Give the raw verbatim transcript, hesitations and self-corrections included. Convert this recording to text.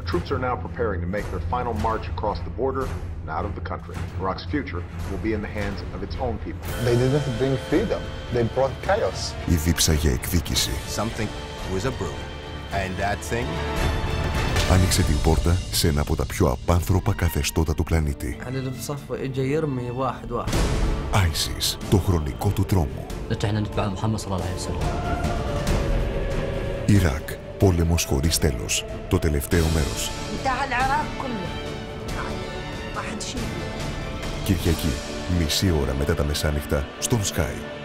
Troops are now preparing to make their final march across the border and out of the country. Iraq's future will be in the hands of its own people. They didn't bring freedom. They brought chaos. Η δίψα για εκδίκηση. Something was a brew. And that thing... άνοιξε την πόρτα σε ένα από τα πιο απάνθρωπα καθεστώτα του πλανήτη. άισις, το χρονικό του τρόμου. Ιράκ, πόλεμος χωρίς τέλος. Το τελευταίο μέρος. Κυριακή, μισή ώρα μετά τα μεσάνυχτα, στον Sky.